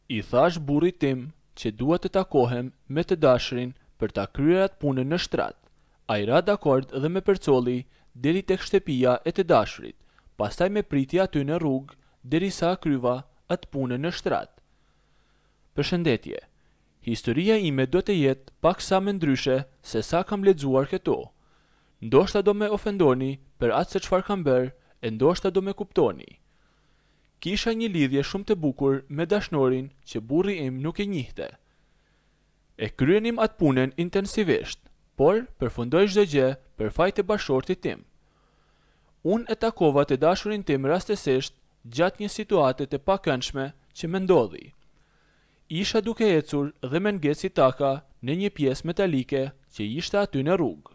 I thash burrit tim që duhet të takohem me të dashurin për ta kryer atë punën në shtrat. Ai ra dakord dhe me përcolli deri tek shtëpia e të dashurit, pastaj me priti aty në rrugë derisa kryva atë punën në shtrat. Përshëndetje. Historia ime do të jetë pak sa më ndryshe se sa kam lexuar këto. Ndoshta do me ofendoni për atë se çfarë kam bërë, e ndoshta do me kuptoni. Kisha një lidhje shumë të bukur me dashnorin që burri im nuk e njihte. E kryenim atë punën intensivisht, por përfundoi çdo gjë për fajt të bashortit tim. Unë e takova të dashurin tim rastësisht gjatë një situate të pakëndshme që më ndodhi. Isha duke ecur dhe më ngeci taka në një pjesë metalike që ishte aty në rrugë.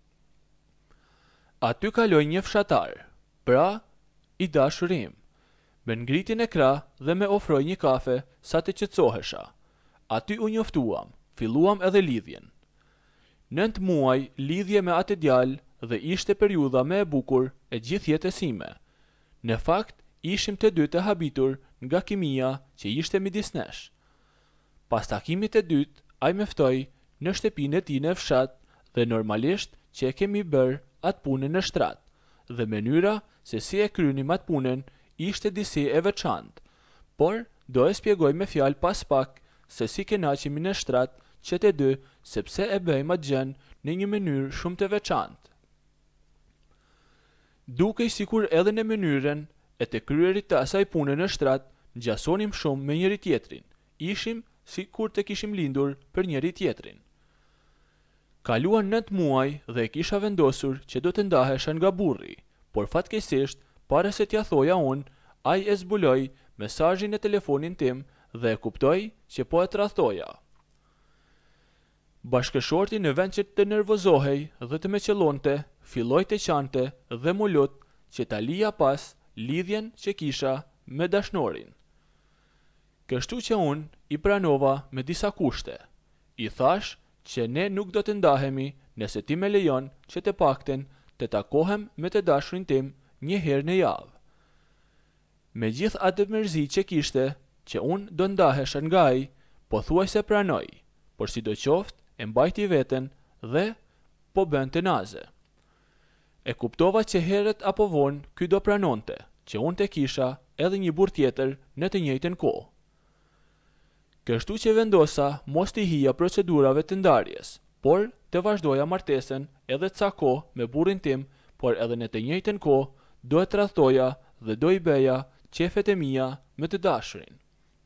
Aty kaloi një fshatar, pra i dashuri im. Me ngriti në krah dhe me ofroi një kafe sa të qetësohesha. Aty u njoftuam, filluam edhe lidhjen. 9 muaj lidhje me atë djalë dhe ishte periudha më e bukur e gjithë jetës sime. Në fakt, ishim të dy të habitur nga kimia që ishte midis nesh. Pas takimit të dytë, ai më ftoi në shtëpinë e tij në fshat dhe normalisht që e kemi bërë atë punën në shtrat, dhe mënyra se si e kryenim atë punën ishte disi e veçantë, por do e spjegoj me fjalë pas pak se si kënaqemi në shtrat që të dy sepse e bëjmë atë gjën në një mënyrë shumë të veçantë. Dukej sikur edhe në mënyrën e të kryerit të asaj pune në shtrat ngjasonim shumë me njëri tjetrin. Ishim sikur të kishim lindur për njëri tjetrin. Kaluan 9 muaj dhe e kisha vendosur që do të ndahesha nga burri, por fatkeqësisht para se t'ja thoja unë, ai e zbuloi mesazhin e telefonin tim dhe e kuptoi që po e tradhtoja. Bashkëshorti në vend që të nervozohej dhe të më qellonte, filloi të qante dhe mu lut që ta lija pas lidhjen që kisha me dashnorin. Kështu që unë i pranova me disa kushte. I thash që ne nuk do të ndahemi nëse ti me lejon që të pakten të takohem me të dashurin tim një herë në javë. Me gjithë atë mërzi që kishte që unë do ndahesha nga ai, pothuajse pranoj, por sidoqoftë e mbajti veten dhe po bënte naze. E kuptova që herët apo vonë ky do pranonte që unë të kisha edhe një burr tjetër në të njëjtën kohë. Kështu që vendosa mos t'i hija procedurave të ndarjes, por të vazhdoja martesën edhe ca kohë me burrin tim, por edhe në të njëjtën kohë do e tradhtoja dhe do i bëja qefet e mia me të dashurin.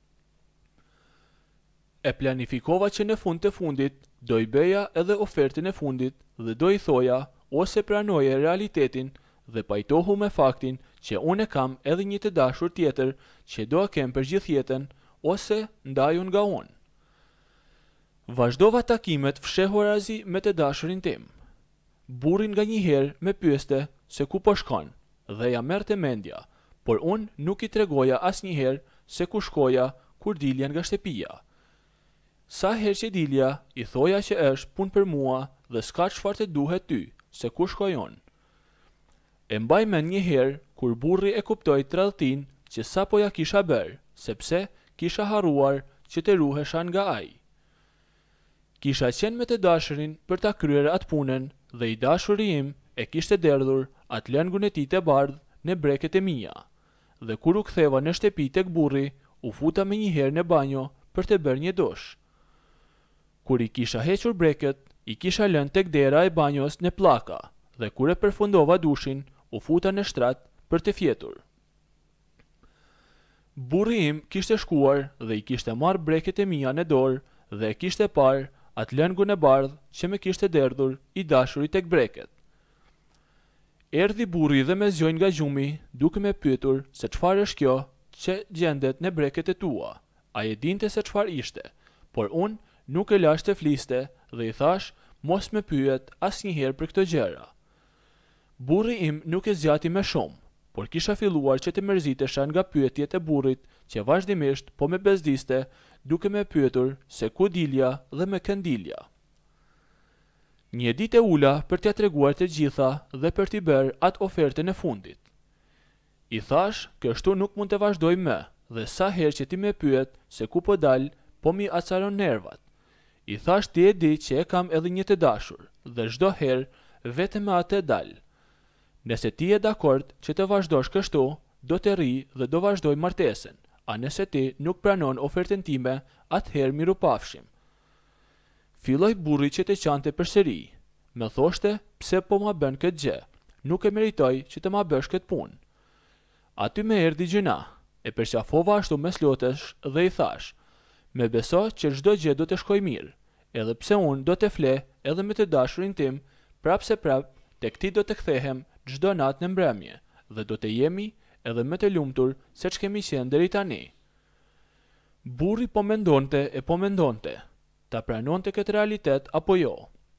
E planifikova që në fund të fundit do i bëja edhe ofertën e fundit dhe do i thoja ose pranoje realitetin dhe pajtohu me faktin që unë e kam edhe një të dashur tjetër që do e kem për gjithë jetën ose ndajun nga unë. Vazhdova takimet fshehurazi me të dashurin tim. Burrin nga një herë me pyeste se ku po shkon dhe ja merrte mendja, por unë nuk i tregoja asnjëherë se ku shkoja kur dilja nga shtëpia. Sa herë që dilja, i thoja që është punë për mua dhe s'ka çfarë të duhet ty, se ku shkoj unë. E mbaj mend një herë kur burri e kuptoi tradhtin që sapo ja kisha bërë, sepse kisha harruar që të ruhesha nga ai. Kisha qenë me të dashurin për ta kryer atë punën dhe i dashuri im e kishte derdhur atë lëngun e tij të bardhë në breket e mia. Dhe kur u ktheva në shtëpi tek burri, u futa me një herë në banjo për të bërë një dush. Kur i kisha hequr breket, i kisha lënë tek dera e banjos në pllaka dhe kur e përfundova dushin, u futa në shtrat për të fjetur. Burri im kishte shkuar dhe i kishte marrë breket e mia në dorë dhe e kishte parë atë lëngun e bardhë që me kishte derdhur i dashuri tek breket. Erdhi burri dhe me zgjoj nga gjumi, duke me pyetur se çfarë është kjo që gjendet në breket e tua. Ai e dinte se çfarë ishte, por unë nuk e lash të fliste dhe i thash mos me pyet asnjëherë për këto gjëra. Burri im nuk e zgjati më shumë, por kisha filluar që të mërzitesha nga pyetjet e burrit që vazhdimisht po me bezdiste duke me pyetur se ku dilja dhe me kë dilja. Një ditë e ula për t'ia treguar të gjitha dhe për t'i bërë atë ofertën e fundit. I thash, kështu nuk mund të vazhdoj më dhe sa herë që ti me pyet se ku po dal, po mi acaron nervat. I thash ti e di që e kam edhe një të dashur, dhe çdo herë vetëm me atë dal. Nëse ti je dakord që të vazhdosh kështu, do të rri dhe do vazhdoj martesën, a nëse ti nuk pranon ofertën time, atëherë mirupafshim. Filloi burri që të qante përsëri. Me thoshte pse po ma bën këtë gjë, nuk e meritoj që të ma bësh këtë punë. Aty me erdhi gjëna, e përqafova ashtu me slotesh dhe i thash, me beso që çdo gjë do të shkoj mirë, edhe pse unë do të fle edhe me të dashurin tim, prap se prap, tek ti do të kthehem çdo natë në mbrëmje, dhe do të jemi edhe me të lumtur se ç'kemi qenë deri tani. Burri po mendonte e po mendonte, ta pranonte këtë realitet apo jo.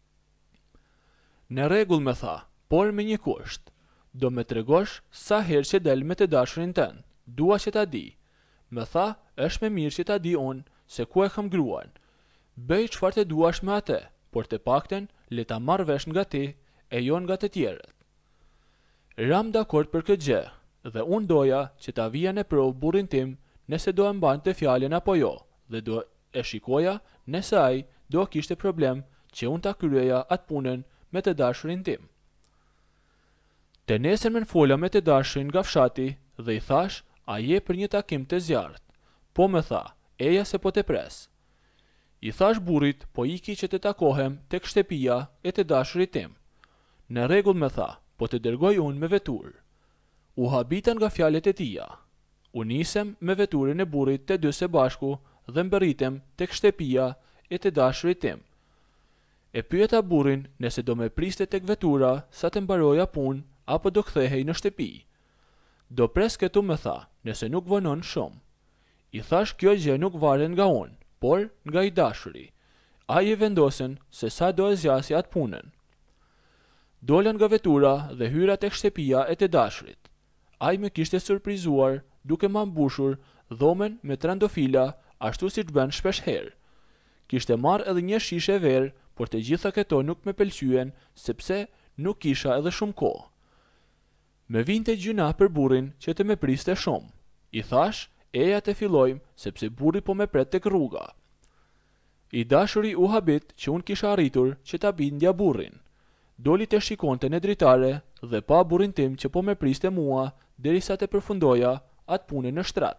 Në rregull me tha, por me një kusht. Do me tregosh sa herë që del me të dashurin tënd. Dua që ta di. Me tha, është me mirë që ta di unë se ku e kam gruan. Bëj çfarë të duash me atë, por të pakten le ta marr vesh nga ti e jo nga të tjerët. Ram dakord për këtë gjë, dhe unë doja që ta vija në provë burrin tim nëse do e mbante fjalën apo jo, dhe do e shikoja nëse ai do kishte problem që unë ta kryeja atë punën me të dashurin tim. Të nesërmen fola me të dashurin nga fshati dhe i thash, a je për një takim të zjarrt. Po me tha, eja se po të pres. I thash burrit, po iki që të takohem tek shtëpia e të dashurit tim. Në rregull me tha, po të dërgoj unë me veturë. U habitan nga fjalët e tija. U nisem me veturën e burrit të dy së bashku dhe mbërritem tek shtëpia e të dashurit tim. E pyeta burrin nëse do me priste tek vetura sa të mbaroja punë apo do kthehej në shtëpi. Do pres këtu me tha, nëse nuk vonon shumë. I thash kjo gjë nuk varen nga unë, por nga i dashuri. Ai e vendosen se sa do e zgjasë atë punën. Dolan nga vetura dhe hyra tek shtëpia e të dashurit. Ai më kishte surprizuar duke ma mbushur dhomen me trandofila ashtu siç bën shpesh herë. Kishte marrë edhe një shishe verë, por të gjitha këto nuk me pëlqyen sepse nuk kisha edhe shumë kohë. Me vinte gjyna për burrin që të me priste shumë. I thash, eja të fillojmë sepse burri po me pret tek rruga. I dashuri u habit që unë kisha arritur që ta bindja burrin. Doli të shikonte në dritare dhe pa burrin tim që po me priste mua derisa të përfundoja atë punën në shtrat.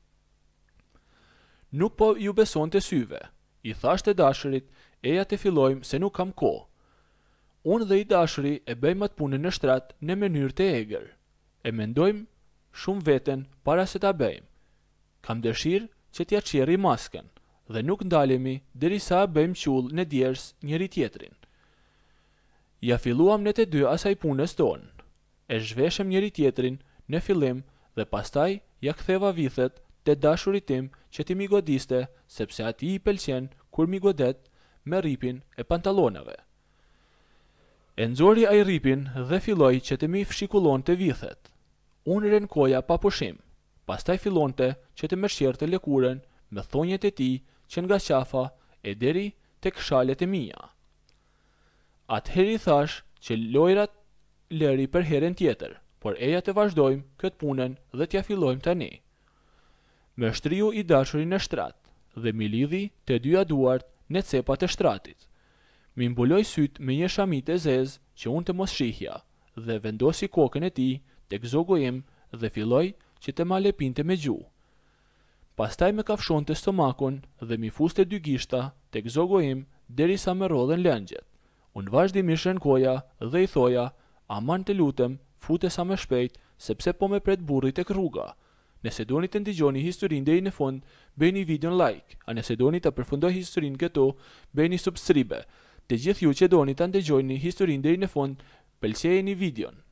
Nuk po ju beson të syve. I thash të dashurit, eja të fillojmë se nuk kam kohë. Unë dhe i dashuri e bëjmë atë punën në shtrat në mënyrë të egër. E mendojmë shumë veten para se ta bëjmë. Kam dëshirë që t'ja qeri masken dhe nuk ndalemi derisa bëjmë qull në djers njëri tjetrin. Ja filluam në të dy asaj punës tonë. E zhveshem njëri tjetrin në fillim dhe pastaj ja ktheva vithet të dashurit tim që ti mi godiste sepse ati i pëlqen kur mi godet me ripin e pantallonave. E nxori ai ripin dhe filloi që të mi fshikullon të vithet. Unë rënkoja pa pushim, pastaj fillonte që të më shqerte lëkurën me thonjet e tij që nga qafa e deri tek shalet e mia. Atëherë i thash që lojrat lëri për herën tjetër, por eja të vazhdojmë këtë punën dhe t'ja fillojmë tani. Me shtriu i dashuri në shtrat dhe mi lidhi të dyja duart në cepat e shtratit. Mi mbuloj syt me një shamit e zezë që unë të mos shihja dhe vendosi kokën e tij tek zogu im dhe filloi që të ma lepinte me gjuhë. Pastaj me kafshonte stomakun dhe mi fuste dy gishta tek zogu im derisa me rodhen lëngjet. Unë vazhdimisht rënkoja dhe i thoja, aman të lutem, fute sa më shpejt sepse po me pret burri tek rruga. Nëse doni të ndigjoni historinë deri në fund, bëjni videon like, a nëse doni të përfundoj historinë këtu, bëjni subscribe. Të gjithë ju që doni të ndëgjoni historinë deri në fund, pëlqejeni videon.